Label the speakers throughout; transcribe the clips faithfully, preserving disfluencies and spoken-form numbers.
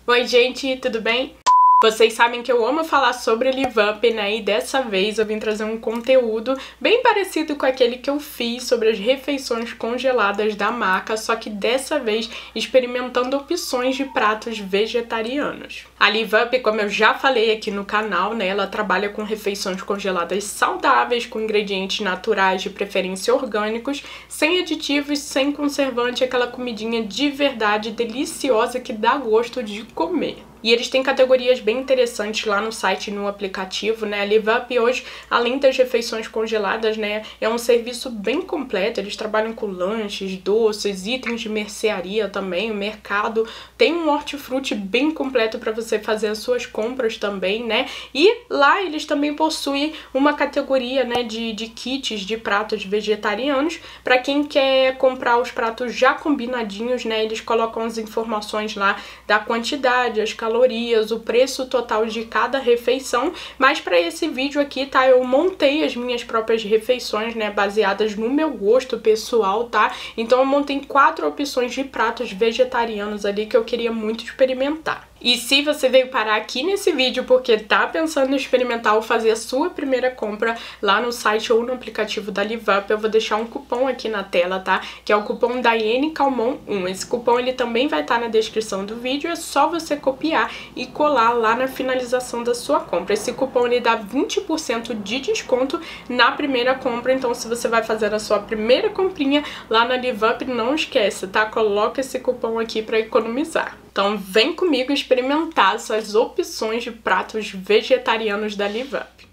Speaker 1: Oi gente, tudo bem? Vocês sabem que eu amo falar sobre Live Up, né? E dessa vez eu vim trazer um conteúdo bem parecido com aquele que eu fiz sobre as refeições congeladas da marca, só que dessa vez experimentando opções de pratos vegetarianos. A Live Up, como eu já falei aqui no canal, né? Ela trabalha com refeições congeladas saudáveis, com ingredientes naturais, de preferência orgânicos, sem aditivos, sem conservante, aquela comidinha de verdade deliciosa que dá gosto de comer. E eles têm categorias bem interessantes lá no site e no aplicativo, né? A Live Up hoje, além das refeições congeladas, né, é um serviço bem completo. Eles trabalham com lanches, doces, itens de mercearia também, o mercado. Tem um hortifruti bem completo para você fazer as suas compras também, né? E lá eles também possuem uma categoria, né, de, de kits de pratos vegetarianos. Para quem quer comprar os pratos já combinadinhos, né, eles colocam as informações lá da quantidade, as calorias, calorias, o preço total de cada refeição, mas para esse vídeo aqui, tá, eu montei as minhas próprias refeições, né, baseadas no meu gosto pessoal, tá? Então eu montei quatro opções de pratos vegetarianos ali que eu queria muito experimentar. E se você veio parar aqui nesse vídeo porque tá pensando em experimentar ou fazer a sua primeira compra lá no site ou no aplicativo da Live Up, eu vou deixar um cupom aqui na tela, tá? Que é o cupom Daiane Calmon um. Esse cupom ele também vai estar na descrição do vídeo, é só você copiar e colar lá na finalização da sua compra. Esse cupom ele dá vinte por cento de desconto na primeira compra, então se você vai fazer a sua primeira comprinha lá na Live Up, não esquece, tá? Coloca esse cupom aqui para economizar. Então vem comigo experimentar essas opções de pratos vegetarianos da Live Up.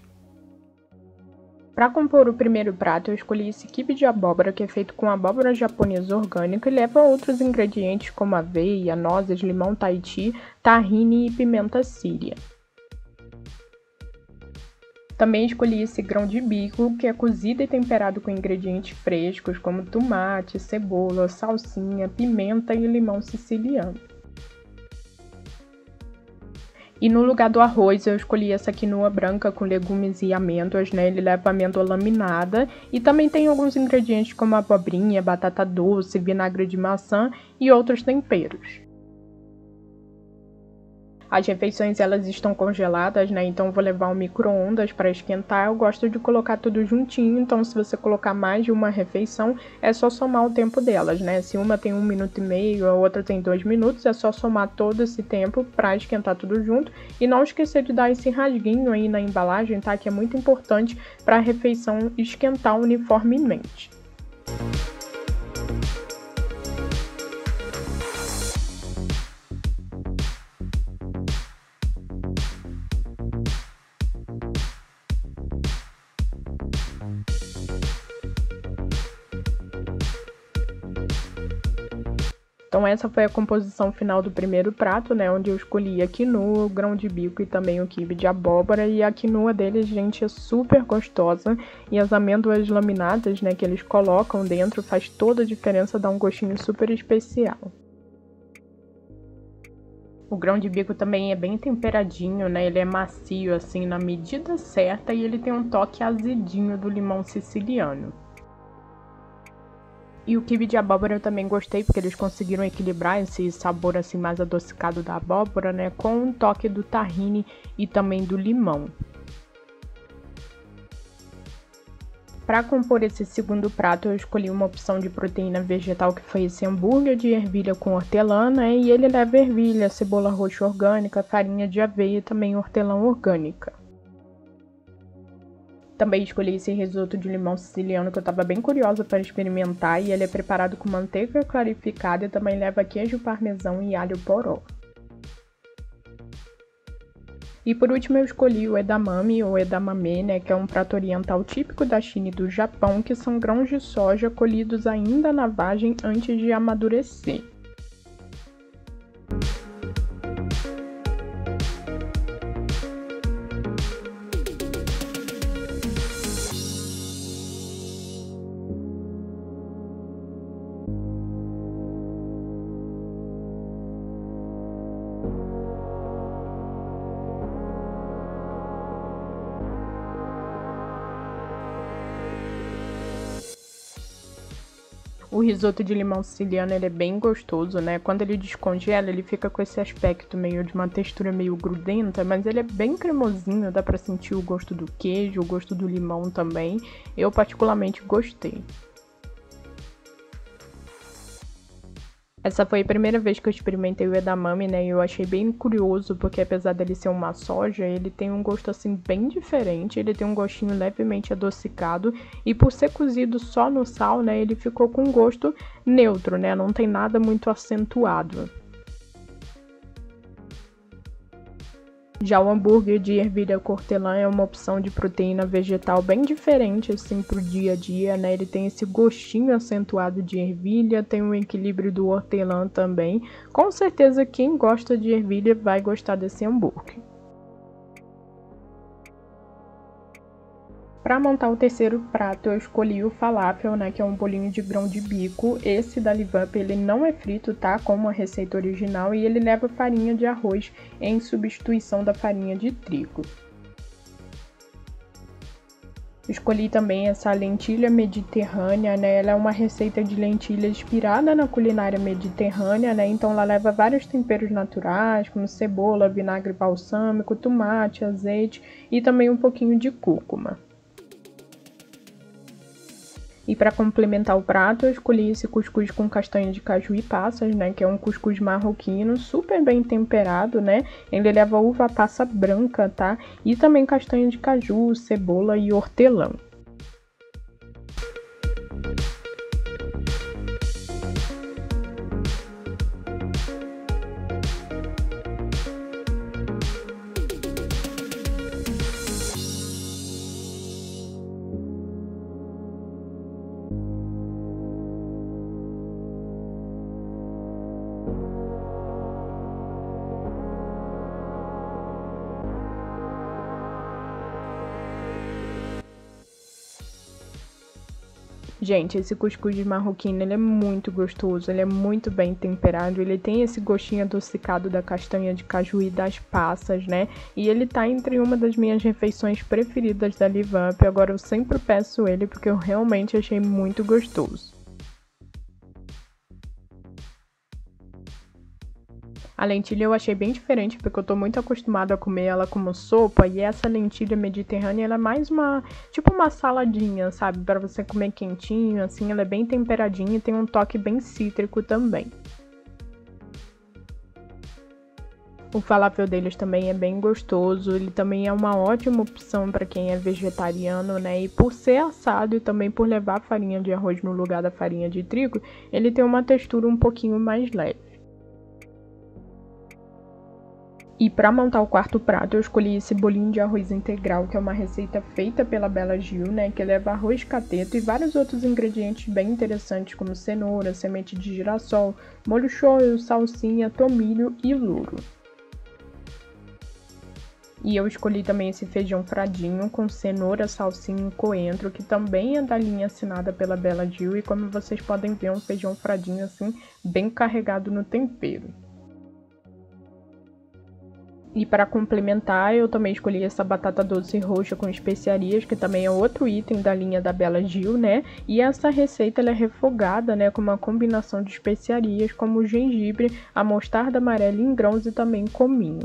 Speaker 1: Para compor o primeiro prato, eu escolhi esse quibe de abóbora, que é feito com abóbora japonesa orgânica e leva outros ingredientes como aveia, nozes, limão tahiti, tahine e pimenta síria. Também escolhi esse grão de bico, que é cozido e temperado com ingredientes frescos como tomate, cebola, salsinha, pimenta e limão siciliano. E no lugar do arroz eu escolhi essa quinoa branca com legumes e amêndoas, né? Ele leva amêndoa laminada e também tem alguns ingredientes como abobrinha, batata doce, vinagre de maçã e outros temperos. As refeições elas estão congeladas, né? Então eu vou levar um micro-ondas para esquentar. Eu gosto de colocar tudo juntinho, então se você colocar mais de uma refeição, é só somar o tempo delas, né? Se uma tem um minuto e meio, a outra tem dois minutos, é só somar todo esse tempo para esquentar tudo junto. E não esquecer de dar esse rasguinho aí na embalagem, tá? Que é muito importante para a refeição esquentar uniformemente. Então essa foi a composição final do primeiro prato, né, onde eu escolhi a quinoa, o grão de bico e também o quibe de abóbora. E a quinoa deles, gente, é super gostosa. E as amêndoas laminadas, né, que eles colocam dentro faz toda a diferença, dá um gostinho super especial. O grão de bico também é bem temperadinho, né, ele é macio assim na medida certa e ele tem um toque azedinho do limão siciliano. E o quibe de abóbora eu também gostei, porque eles conseguiram equilibrar esse sabor assim mais adocicado da abóbora, né, com um toque do tahine e também do limão. Para compor esse segundo prato, eu escolhi uma opção de proteína vegetal, que foi esse hambúrguer de ervilha com hortelã, né, e ele leva ervilha, cebola roxa orgânica, farinha de aveia e também hortelã orgânica. Também escolhi esse risoto de limão siciliano que eu estava bem curiosa para experimentar, e ele é preparado com manteiga clarificada e também leva queijo parmesão e alho poró. E por último eu escolhi o edamame ou edamame, né, que é um prato oriental típico da China e do Japão, que são grãos de soja colhidos ainda na vagem antes de amadurecer. O O risoto de limão siciliano, ele é bem gostoso, né? Quando ele descongela, ele fica com esse aspecto meio de uma textura meio grudenta, mas ele é bem cremosinho, dá pra sentir o gosto do queijo, o gosto do limão também. Eu particularmente gostei. Essa foi a primeira vez que eu experimentei o edamame, né, e eu achei bem curioso, porque apesar dele ser uma soja, ele tem um gosto assim bem diferente, ele tem um gostinho levemente adocicado, e por ser cozido só no sal, né, ele ficou com um gosto neutro, né, não tem nada muito acentuado. Já o hambúrguer de ervilha com hortelã é uma opção de proteína vegetal bem diferente assim pro dia a dia, né? Ele tem esse gostinho acentuado de ervilha, tem um equilíbrio do hortelã também. Com certeza quem gosta de ervilha vai gostar desse hambúrguer. Para montar o terceiro prato, eu escolhi o falafel, né, que é um bolinho de grão de bico. Esse da Live Up, ele não é frito, tá, como a receita original, e ele leva farinha de arroz em substituição da farinha de trigo. Escolhi também essa lentilha mediterrânea, né, ela é uma receita de lentilha inspirada na culinária mediterrânea, né, então ela leva vários temperos naturais, como cebola, vinagre balsâmico, tomate, azeite e também um pouquinho de cúrcuma. E para complementar o prato, eu escolhi esse cuscuz com castanha de caju e passas, né, que é um cuscuz marroquino, super bem temperado, né, ele leva uva passa branca, tá, e também castanha de caju, cebola e hortelã. Gente, esse cuscuz de marroquino, ele é muito gostoso, ele é muito bem temperado, ele tem esse gostinho adocicado da castanha de caju e das passas, né? E ele tá entre uma das minhas refeições preferidas da Live Up, agora eu sempre peço ele porque eu realmente achei muito gostoso. A lentilha eu achei bem diferente, porque eu tô muito acostumada a comer ela como sopa, e essa lentilha mediterrânea, ela é mais uma, tipo uma saladinha, sabe? Para você comer quentinho, assim, ela é bem temperadinha e tem um toque bem cítrico também. O falafel deles também é bem gostoso, ele também é uma ótima opção para quem é vegetariano, né? E por ser assado e também por levar farinha de arroz no lugar da farinha de trigo, ele tem uma textura um pouquinho mais leve. E para montar o quarto prato, eu escolhi esse bolinho de arroz integral, que é uma receita feita pela Bela Gil, né, que leva arroz cateto e vários outros ingredientes bem interessantes, como cenoura, semente de girassol, molho shoyu, salsinha, tomilho e louro. E eu escolhi também esse feijão fradinho com cenoura, salsinha e coentro, que também é da linha assinada pela Bela Gil, e como vocês podem ver, é um feijão fradinho assim, bem carregado no tempero. E para complementar, eu também escolhi essa batata doce roxa com especiarias, que também é outro item da linha da Bela Gil, né? E essa receita ela é refogada, né, com uma combinação de especiarias como o gengibre, a mostarda amarela em grãos e também cominho.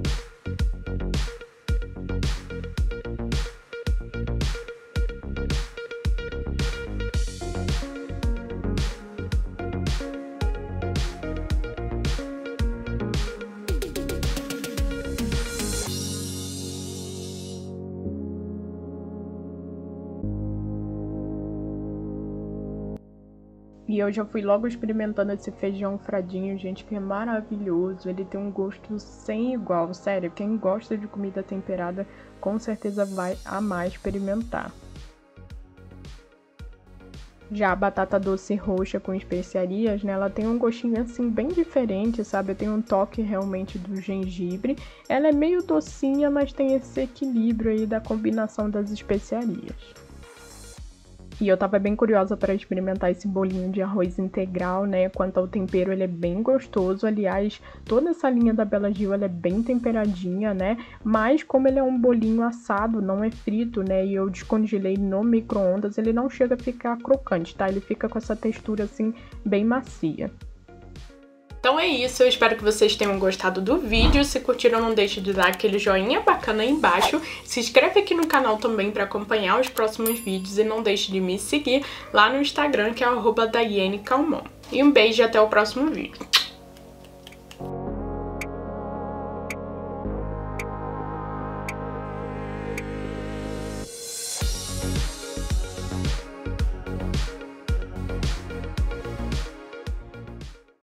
Speaker 1: E eu já fui logo experimentando esse feijão fradinho, gente, que é maravilhoso. Ele tem um gosto sem igual, sério. Quem gosta de comida temperada, com certeza vai amar experimentar. Já a batata doce roxa com especiarias, né, ela tem um gostinho assim bem diferente, sabe? Tem um toque realmente do gengibre. Ela é meio docinha, mas tem esse equilíbrio aí da combinação das especiarias. E eu tava bem curiosa para experimentar esse bolinho de arroz integral, né? Quanto ao tempero, ele é bem gostoso. Aliás, toda essa linha da Bela Gil, ela é bem temperadinha, né? Mas como ele é um bolinho assado, não é frito, né? E eu descongelei no micro-ondas, ele não chega a ficar crocante, tá? Ele fica com essa textura, assim, bem macia. Então é isso, eu espero que vocês tenham gostado do vídeo. Se curtiram, não deixe de dar aquele joinha bacana aí embaixo. Se inscreve aqui no canal também para acompanhar os próximos vídeos e não deixe de me seguir lá no Instagram, que é arroba Daiane Calmon. E um beijo e até o próximo vídeo.